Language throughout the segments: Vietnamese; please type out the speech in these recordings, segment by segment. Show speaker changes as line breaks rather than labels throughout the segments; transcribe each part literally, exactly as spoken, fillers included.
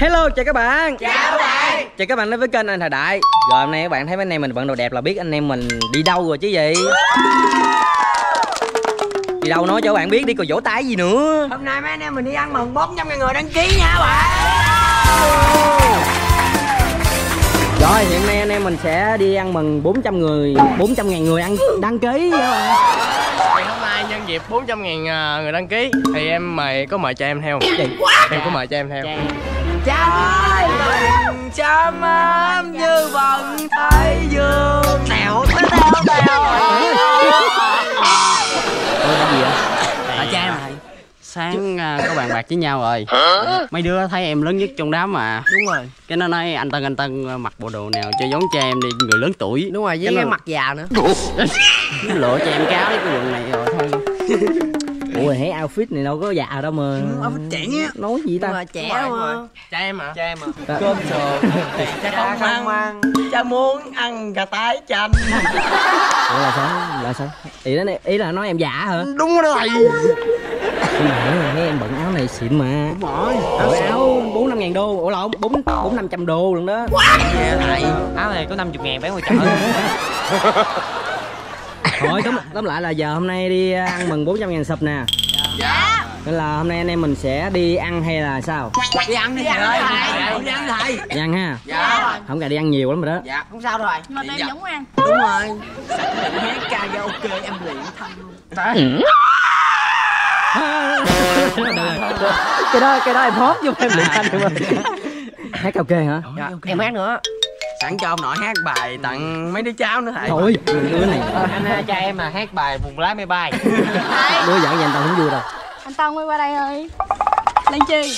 Hello, chào các bạn.
Chào bạn.
Chào các bạn đến với kênh Anh Thời Đại. Rồi hôm nay các bạn thấy mấy anh em mình bận đồ đẹp là biết anh em mình đi đâu rồi chứ gì. Đi đâu nói cho các bạn biết đi, còn vỗ tay gì nữa.
Hôm nay mấy anh em mình đi ăn mừng bốn trăm ngàn người đăng ký nha bạn.
Rồi hiện nay anh em mình sẽ đi ăn mừng bốn trăm người, bốn trăm ngàn người ăn đăng ký nha bạn.
Ngày hôm nay nhân dịp bốn trăm ngàn người đăng ký thì em mời có mời cho em theo. Em có mời cho em theo.
Trái mình chăm ấm như vầng thái dương. Tèo tèo tèo.
Ôi cái gì vậy?
Là cha em thầy.
Sáng uh, có bàn bạc với nhau rồi. Mấy đứa thấy em lớn nhất trong đám mà.
Đúng rồi.
Cái nó nói anh Tân anh Tân mặc bộ đồ nào cho giống cha em đi, người lớn tuổi.
Đúng rồi, với
cái
nó...
nó...
mặt già nữa.
Nó lựa cho em cáo cái quần này rồi thôi.
Ủa thấy outfit này đâu có già đâu mà.
Outfit trẻ nhá.
Nói gì ta?
Đúng rồi, trẻ mà.
Cha em hả?
Cha em à.
Cơm sườn.
Cha không ăn. Cha muốn ăn gà tái chanh.
Ủa là sao? Là sao? Ý đó này, ý là nói em già hả?
Đúng rồi thầy.
Nhưng mà thấy em bận áo này xịn mà.
Đúng rồi.
Áo áo bốn năm ngàn đô. Ủa lộn, bốn bốn năm trăm đô luôn đó.
Dạ thầy.
Áo này có năm mươi ngàn bán ngoài chợ.
Thôi tóm, tóm lại là giờ hôm nay đi ăn mừng bốn trăm ngàn sub nè.
Dạ.
Nên là hôm nay anh em mình sẽ đi ăn hay là sao?
Đi ăn đi thầy ơi. Đi ăn thầy.
Đi ăn ha.
Dạ.
Không cần đi ăn nhiều lắm rồi đó.
Dạ không sao đâu thầy.
Mà em vẫn ăn.
Đúng rồi. Sẵn hát karaoke em luyện thanh luôn.
Cái đó cái đó em hốt vô em luyện thanh đúng không? Hát karaoke hả?
Dạ. Em hát nữa. Sẵn cho ông nội hát bài tặng mấy đứa cháu nữa thầy.
Thôi đứa này
Anh cho em là hát bài Buồn Lá Máy Bay.
đứa giỡn vậy anh tao không vui đâu.
Anh Tân quay qua đây ơi. Lên chi?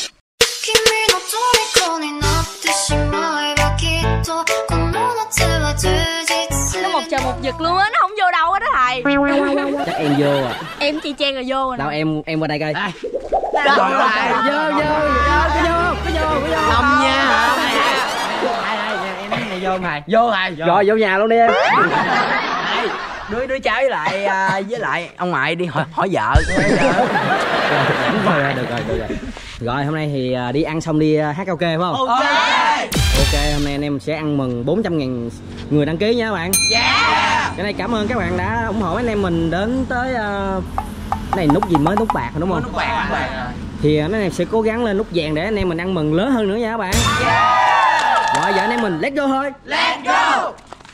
Nó một trời một vực luôn á, nó không vô đâu hết đó thầy.
Chắc em vô à.
Em chi chen rồi vô rồi.
Đâu em em qua đây coi.
Rồi
Vô vô vô vô có vô có vô.
Không nha hả?
Em nói này vô thầy.
Vô thầy.
Rồi vô nhà luôn đi em.
Đứa đứa cháu với lại à, với lại ông ngoại đi hỏi hỏi vợ.
Rồi, được rồi được rồi. Rồi hôm nay thì à, đi ăn xong đi à, hát karaoke phải không?
Ok.
Ok hôm nay anh em sẽ ăn mừng bốn trăm ngàn người đăng ký nha các bạn.
Dạ.
Cái này cảm ơn các bạn đã ủng hộ anh em mình đến tới uh, cái này nút gì mới nút bạc đúng không?
Nút bạc, nút bạc.
Thì uh, mấy em sẽ cố gắng lên nút vàng để anh em mình ăn mừng lớn hơn nữa nha các bạn. Yeah. Rồi giờ anh em mình let's go thôi.
Let's go.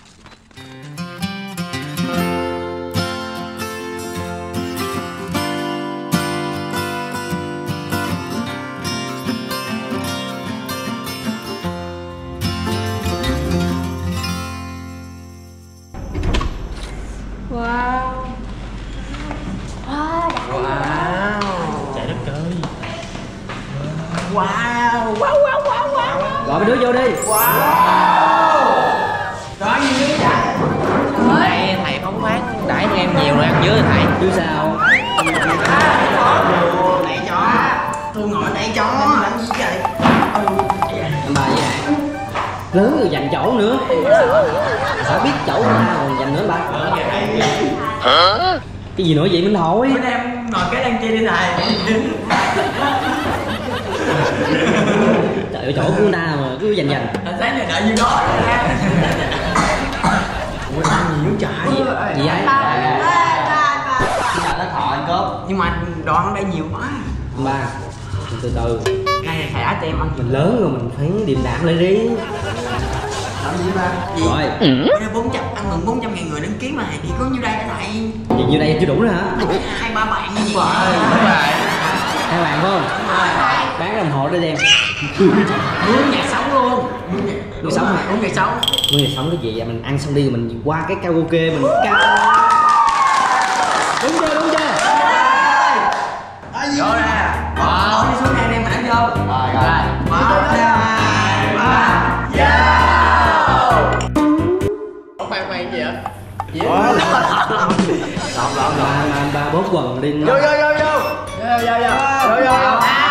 Wow. Wow.
Wow.
Trời đất ơi.
Wow. Wow wow wow wow.
Gọi mấy đứa vô đi.
Wow. Có gì nữa vậy?
Đây thầy không phát đãi cho em nhiều rồi ăn dưới thầy.
Chứ sao?
Đẩy chó. Tôi ngồi đẩy chó làm gì vậy?
Anh bà với hả? Lớn rồi dành chỗ nữa. Phải biết chỗ người ta còn dành nữa ba. Hả? Cái gì nữa vậy Minh Hội?
Bữa nay em ngồi cái đang chi đi thầy.
Trời ơi chỗ của người ta mà cứ dành dành.
Anh sáng này đợi như đó. Ủa ăn gì nước chảy?
Gì vậy?
Nó thọ anh cốp. Nhưng mà đồ ăn ở đây nhiều quá.
Ba từ từ.
Cái này thầy đã cho em ăn.
Mình lớn rồi mình phải điềm đạm lại đi.
Làm gì ba? Gì?
Rồi.
Bữa nay bốn trăm ăn mừng bốn trăm ngàn người đăng ký mà thì có nhiêu đây hả thầy?
Gì như đây chưa đủ nữa hả?
Hai ba bạn như
Đúng
vậy.
rồi.
Hai bạn phải không? Bán đồng hồ để đem.
Mướn nhạc sống luôn.
Mướn sống hả?
Mướn nhạc sống.
Mướn nhạc sống cái gì vậy? Mình ăn xong đi rồi mình qua cái karaoke mình ca. Đúng chưa? Đúng chưa?
Vô nè. Bỏ đi xuống đây em mình ăn vô. Rồi rồi. Một, hai, ba.
Không khoan khoan gì vậy?
Lộn lộn lộn ba ba bốn quần đi.
Vô vô vô vô. Vô vô vô. Vô vô.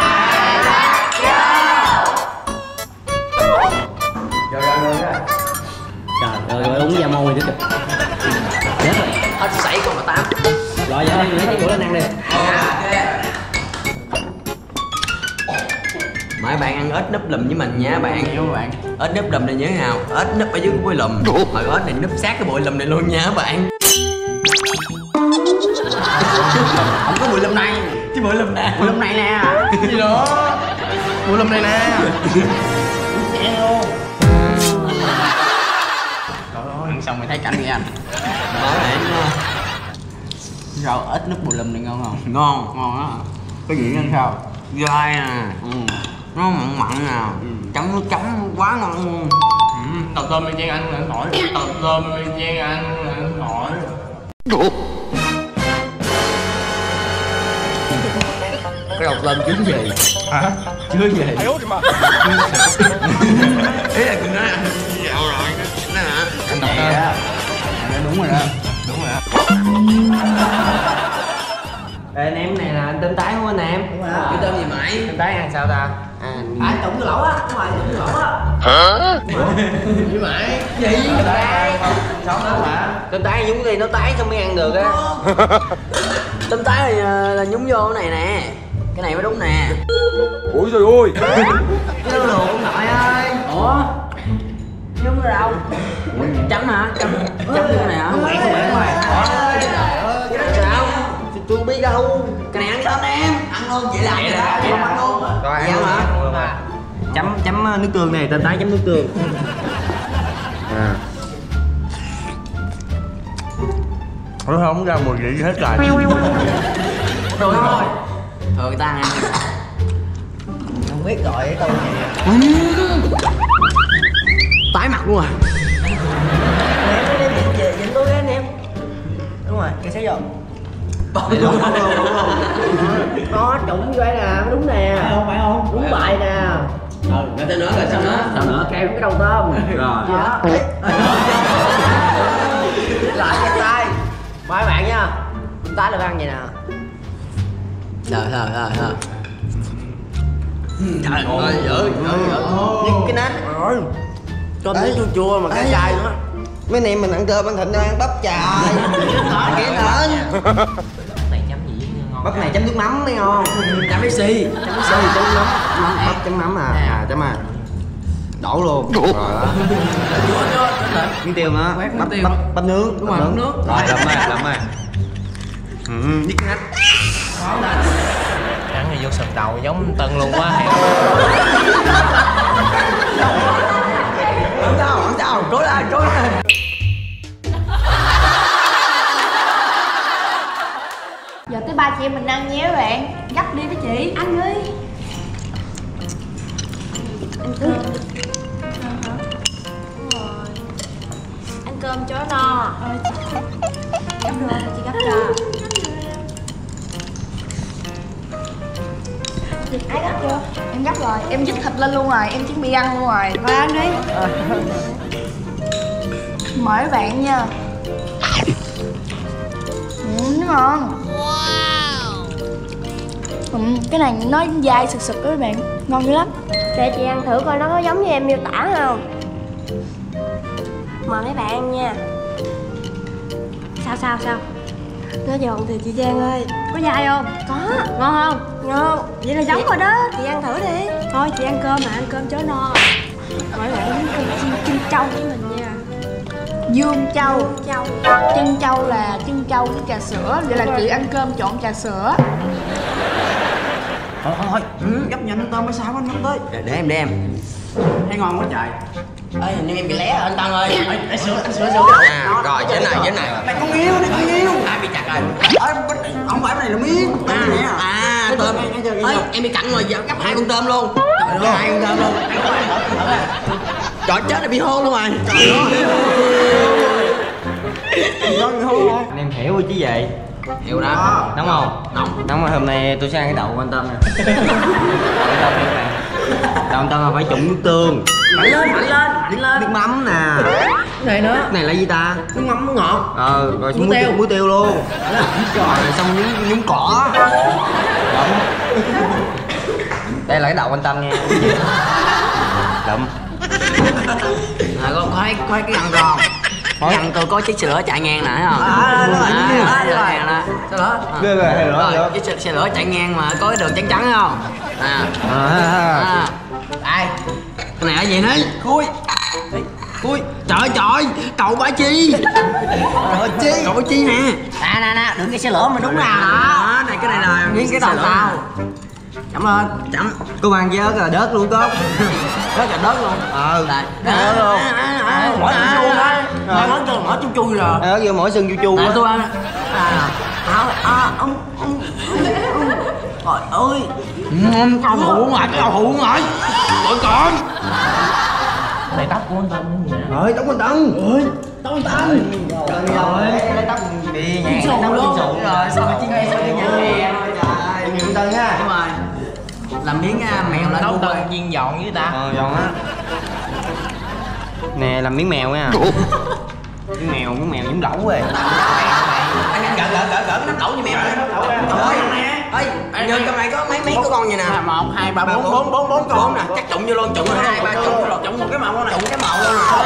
Vô vô vô.
Trời ơi uống da môi nữa kìa. Chết rồi.
Hết sảy còn mà tám.
Rồi giờ đi lấy cái bữa lên ăn đi. Mệt
Mấy bạn ăn ếch núp lùm với mình nha bạn.
Hiểu các bạn.
Ếch núp lùm này như thế nào? Ếch núp ở dưới cái bụi lùm. Rồi ếch này núp sát cái bụi lùm này luôn nha các bạn.
Không có bụi lùm này.
Chứ bụi lùm nè.
Bụi lùm này nè.
Gì đó? Bụi lùm này nè.
Ăn xong mày thấy cảnh gì anh?
Nói bạn nha.
Rau ếch nước bụi lùm này ngon không?
Ngon.
Ngon á. Có gì ăn sao?
Gai nè.
Ừ.
Nó mặn mặn nè. Chấm nước chấm quá ngon luôn.
Tàu tôm bên Giang ăn ăn nổi. Tàu tôm bên Giang ăn ăn nổi.
Cái đầu tôm trứng gì?
Hả?
Chưa gì? Ý là tôi nói ăn dạo rồi. Nó hả?
Anh đọc tên.
Dạ, đúng rồi đó.
Đúng rồi á.
Ê, anh em này là anh tôm tái không anh em?
Đúng rồi đó. Cái tôm gì mày?
Tôm tái ăn sao ta?
À,
À, trụng cái lỗ á, đúng rồi, trụng cái lỗ á.
Với mày.
gì?
Tôm tái. Sao đâu hả?
Tôm tái nhúng đi, nó tái xong mới ăn được á. Tôm tái là, là nhúng vô cái này nè. Cái này mới đúng nè.
Ui trời ơi.
Cái đó đồ ông nội ơi.
Ủa?
Nhúng vào đâu? Chấm hả? Chấm chấm cái này hả? Không bạn không bạn ngoài. Cái này sao? Tôi không biết đâu. Cái này ăn tôm em. Ăn luôn vậy là vậy đó. Không ăn luôn.
Rồi
Vậy
ăn
hả?
luôn hả?
Chấm chấm nước tương này, tôm tái chấm nước tương.
À. Nó không ra mùi gì hết rồi.
Rồi thôi. Thôi ta ăn. Không biết gọi cái câu này. Tái mặt luôn à. Dính tôi anh em. Đúng rồi, cái sấy vô. Đúng luôn, đúng luôn.
Nó trụng vậy nè, đúng nè. Phải không, phải không? Đúng bài nè.
Ừ, người ta nói là sao nữa?
Sao nữa? Kèm cái đầu tôm. Rồi.
Đó.
Lại cái tay. Mời bạn nha. Tôm tái là ăn vậy nè.
Trời trời trời trời. Trời ơi, giỡn, giỡn, giỡn.
Nhưng cái nát. Tôm nước chua chua mà cái chai nữa.
Mấy anh em mình ăn cơm ăn thịt ăn bắp chài. Nói kỹ lên.
Này chấm gì ngon.
Bắp này chấm nước mắm mới ngon. Chấm với xì. Chấm với xì, chấm nước mắm. Mắm, bắp chấm mắm à. À, chấm à. Đổ luôn. Rồi đó. Miếng tiêu nữa. Bắp, bắp, bắp nướng. Đúng rồi, bắp nước. Rồi, làm ơi, làm ơi. Ừ, nhức nách.
Ăn thì vô sườn đầu giống Tân luôn quá.
Không sao, không sao. Cố lên, cố lên.
Giờ tới ba chị em mình ăn nhé các bạn. Gấp đi với chị. Ăn đi. Ăn cơm. Ăn cơm cho no. Ờ, gấp rồi, chị gấp cho. Ai gấp chưa? Em gấp rồi, em dứt thịt lên luôn rồi, em chuẩn bị ăn luôn rồi. Thôi ăn đi. Mời các bạn nha. Ừ, nó ngon. Ừ, cái này nó dai sực sực đó các bạn, ngon dữ lắm.
Để chị ăn thử coi nó có giống như em miêu tả không. Mời mấy bạn ăn nha. Sao sao sao? Nó giòn thì chị Giang ơi.
Có dai không?
Có.
Ngon không?
Ngon.
Vậy là giống
Chị-
rồi đó.
Chị ăn thử đi.
Thôi chị ăn cơm mà, ăn cơm chó no. Mời bạn ăn cơm chiên chân trâu với mình nha. Dương châu.
Châu.
Chân trâu là chân trâu với trà sữa. Vậy là chị ăn cơm trộn trà sữa.
Thôi thôi thôi. Ừ, gấp nhanh tôm mới sao anh nắm tới.
Để, để em để em.
Thấy ngon quá trời.
Ê, nhưng em bị lé rồi anh Tân ơi.
Ê, sữa, anh sữa sữa.
À, rồi, chế này, chế này.
Này con yêu, này con yêu.
Ai bị chặt rồi?
Ê, không phải cái này là miếng.
À,
Cái này
à, tôm. Ê, em bị cặn rồi, giờ gấp hai con tôm luôn. Trời ơi, hai con tôm luôn. Trời chết là bị hôn luôn rồi. Trời ơi.
Anh em hiểu rồi chứ gì?
Hiểu đó.
Đúng không?
Nóng.
Đúng rồi, hôm nay tôi sẽ ăn cái đậu của anh Tâm nè. Đậu Tâm nè. Đậu anh Tâm là phải trụng nước tương.
Mạnh lên, mạnh lên, mạnh lên.
Nước mắm nè.
Cái này nữa.
Cái này là gì ta?
Nước mắm nước ngọt.
Ờ, rồi
Muối
muối
tiêu.
tiêu, muối tiêu luôn. Rồi xong nhúng nhúng cỏ. Đây là cái đậu anh Tâm nha. Đậm.
À, có, có, cái- có cái ăn giòn.
Nhăn tôi có chiếc xe lửa chạy ngang nè, thấy không?
À, đúng rồi, đúng rồi, đúng rồi.
Xe lửa.
Ghê ghê, hay lửa,
Rồi, chiếc xe, xe lửa chạy ngang mà có cái đường trắng trắng thấy không? À. À. Đây. Cái này là gì đấy? Khui. Khui. Trời trời, cậu Ba Chi. Cậu Ba Chi. Cậu Ba Chi nè. Nè nè nè, đừng cái xe lửa mà đúng nào. Đó, này cái này là nguyên cái đầu tàu. Chậm lên, chậm.
Cô bàn với ớt là đớt luôn tốt.
Đớt là đớt luôn.
Ờ.
Đớt luôn. Mỗi chân chui đó. Mỗi chân mỗi chân chui rồi.
Ớt vô mỗi sừng chu chu.
Tại tôi ăn. À, à, ông ông trời ơi. Tao hụ ngoài, tao hụ ngoài. Tội con. Này tóc của anh Tân gì vậy?
Rồi, tóc anh Tân. Ơi,
tóc anh Tân.
Trời ơi, lấy tóc đi nhẹ,
Sù
tóc
luôn.
sù rồi, sao mà chiến nghe đi nha. Trời, nhiều Tân ha.
Đúng rồi. Làm miếng mèo lên luôn rồi. Viên giòn với ta.
Ờ, giòn á. Nè, làm miếng mèo nha. Miếng mèo, miếng mèo giống lẩu rồi.
Anh anh gỡ gỡ gỡ gỡ nắp lẩu như mèo. Thôi nè. Ê, nhìn trong này có mấy mấy cái con gì nè. một hai ba bốn bốn bốn bốn con nè. Chắc trụng vô luôn, trụng hai ba trụng luôn, trụng một cái màu này, trụng cái màu luôn nè.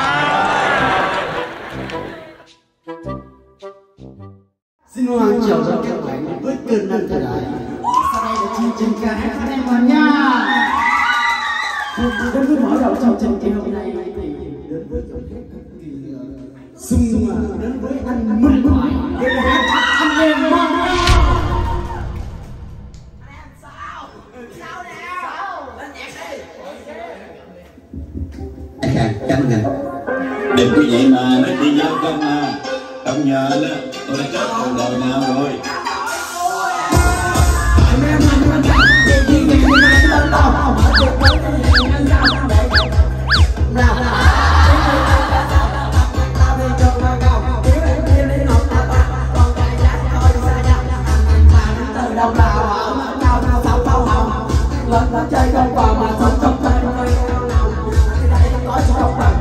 Xin hoàng chào đón các bạn với cơn ăn thời đại. Sau đây là chương trình ca hát của em Hoàng nha. Đến với mở đầu chương trình ngày hôm nay đến với giọng hát cực kỳ sung sướng, đến với anh Minh Thoại để hát anh em Hoàng nha.
Cảm ơn anh. Đừng như vậy mà nói chuyện với con mà. Trong nhà đó tôi đã chết từ đời nào rồi.
Chơi không vào mà sống trong tay có sống bằng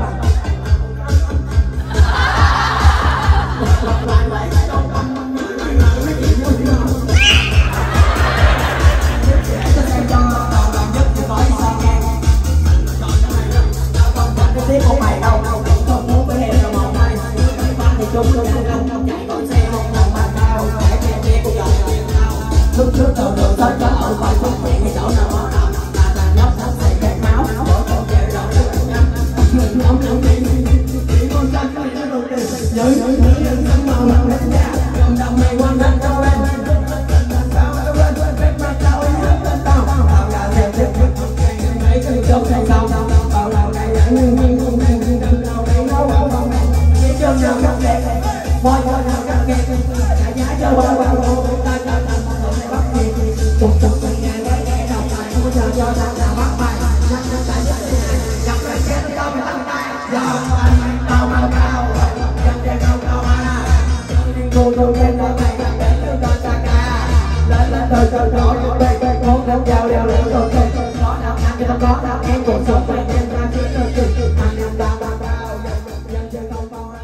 không mày đâu không muốn với em là một mai thì chúng tôi không không chạy con xe một lần bàn cao để nghe nghe cuộc đời lúc trước đầu đường tới cho ở phải xuất hiện cái chỗ nào đó là là nhóc sắp xảy ra máu bỏ con về rồi người ông ông đi chỉ con chân cái nó đầu tiên giữ giữ giữ giữ những màu màu hết nha đồng đồng này quan thân cao lên cao cao lên lên mặt cao lên tao tao là theo theo mấy cái câu say sâu vào đầu này nhưng nhưng không nên đừng đừng nào đây nó vào vào cái chân nào cắt đẹp môi môi nào cắt đẹp cả giá cho vào vào ta ta ta ta này bắt gì chụp chụp cái nhà cái cái đầu này không có chờ cho ta ta bắt mày nhắc nhắc cái cái nhắc cái cái cao mình tăng tay vào cao cao cao chân chân cao cao mà cô cô trên đó này cái cái cái con ta ca lên lên đời đời đó đây đây con con vào đeo đeo rồi có nào ăn cái có nào em còn sống phải em ra cái cái cái anh em ta ta cao chân chân cao cao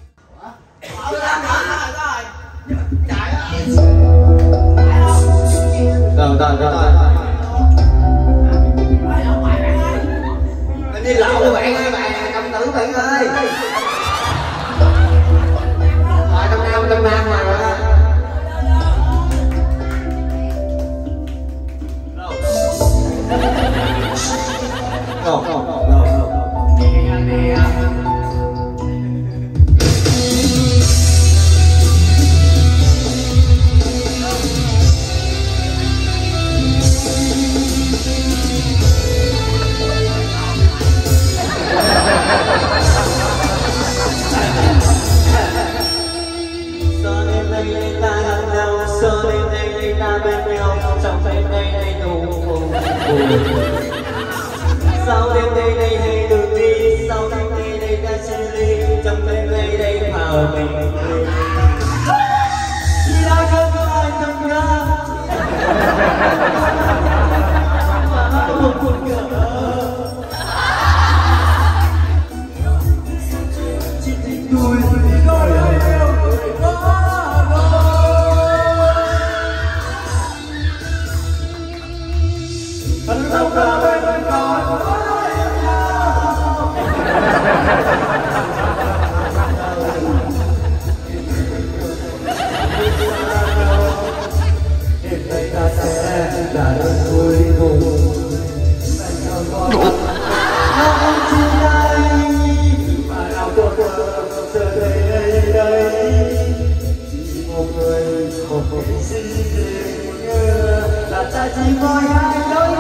Rồi rồi rồi rồi. Anh đi lậu các bạn ơi, bạn công tử bạn ơi. Rồi trong nam trong nam mà rồi. Rồi rồi rồi.
Sao đêm đây đây hay đường đi, sao đêm đây đây đã chia ly, trong đêm đây đây mà mình chỉ đã không có ai tâm ra một cuộc cờ chỉ tình đuổi có yêu anh không ra bên bên con sẽ là đêm cuối cùng. Nó không chỉ đây mà nào tôi giờ đây đây đây chỉ một người một người xin tình là ta chỉ có hai đôi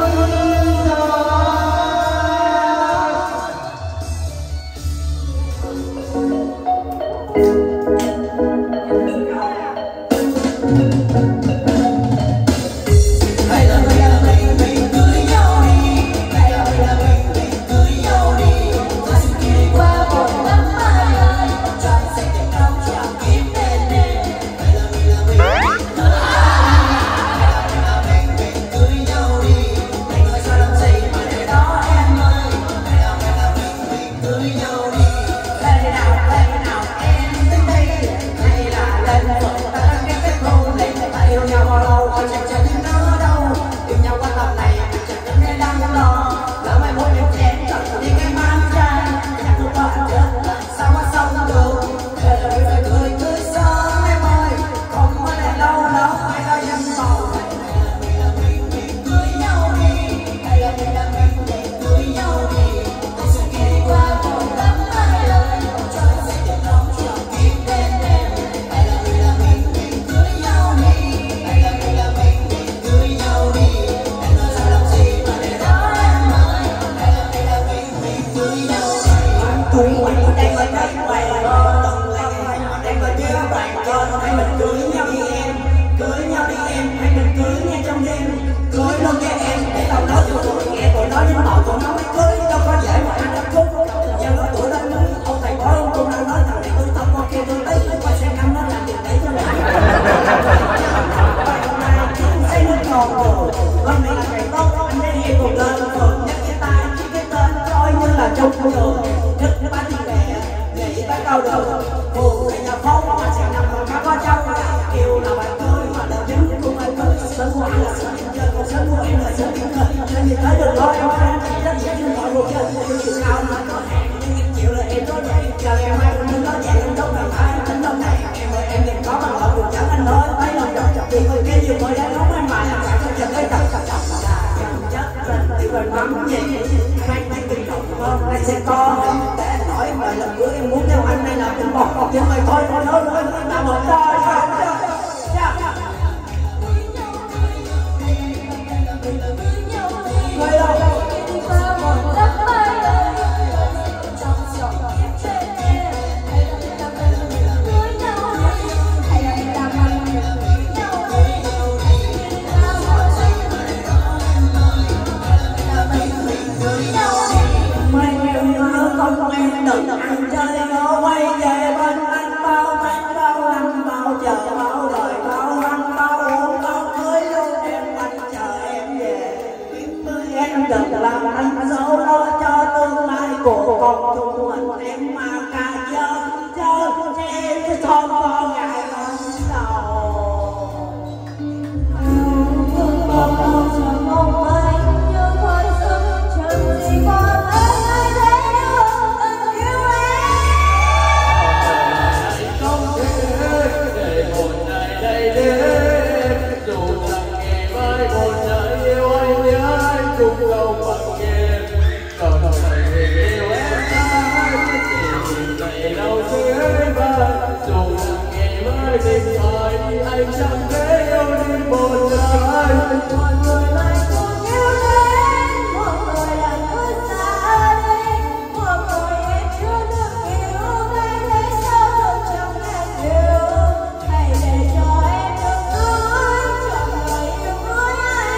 Hãy subscribe cho kênh Ghiền Mì Gõ để không bỏ lỡ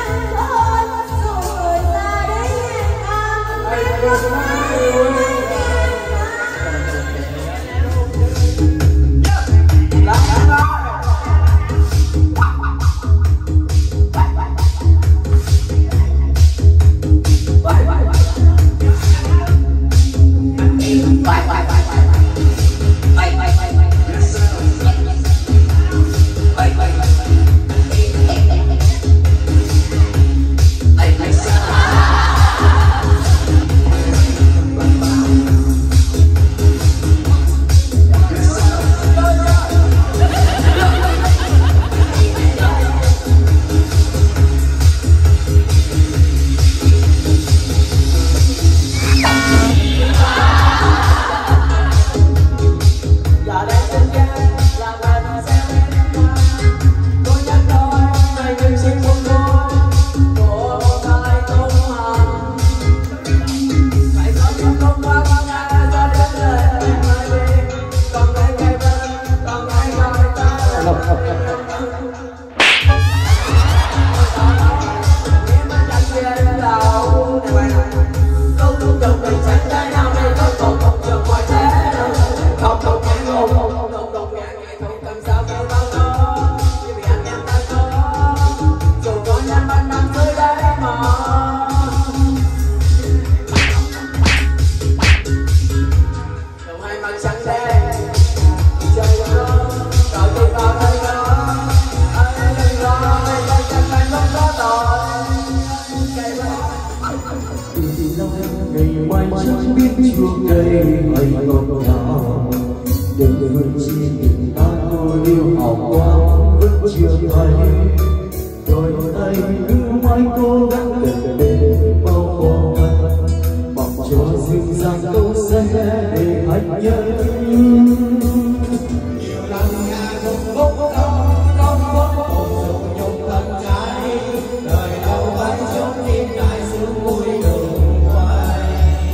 đời cứ mãi cố gắng từng đêm bao bọc mình bọc cho dịu dàng câu sẽ để hạnh nhân nhiều lần nhà cùng bốc không không bốc một dù nhung thân trái đời đâu vẫn chốn tim đại sương vui đường hoài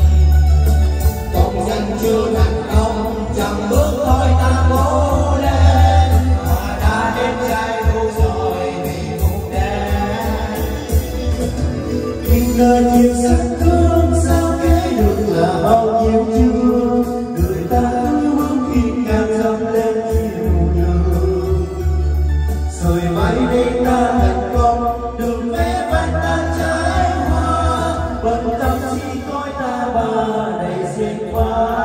công danh chưa thành công chẳng bước thôi ta cố lên mà đã đến trái thu rồi vì cuộc đen nhưng nơi nhiều sắc thương sao kể được là bao nhiêu chưa người ta cứ bước khi càng dâng lên nhiều nhường rồi mãi đây ta thành công đường vẽ vách ta trái hoa bận tâm chỉ coi ta bà đầy xuyên qua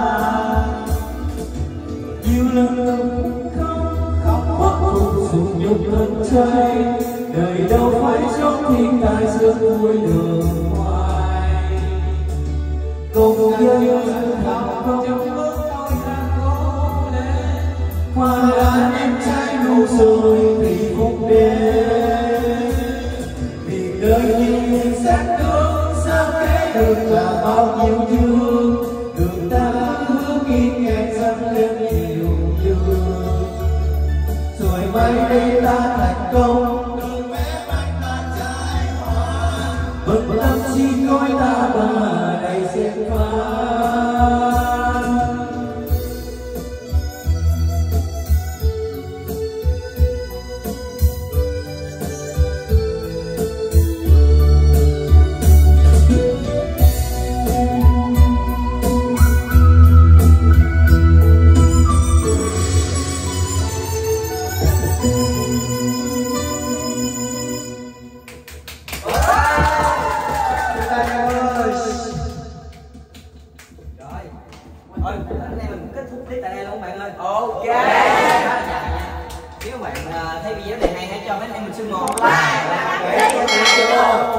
nhiều lần không không mất cùng dùng nhục thân trai đời đâu phải chốn thiên đại sương vui đường hoài cùng dân học không bước thôi ta cố lên hoa lan em trái nụ rồi vì phúc đến vì đời nhìn sát thương sao kể được là bao nhiêu thương đường ta hướng in ngày dâng lên nhiều dương rồi mai đây ta thành công đường vẽ vách ta trái hoa bận tâm chi coi ta bà đầy sen pha
Nếu bạn thấy video này hay hãy cho mấy anh em mình xưng một like.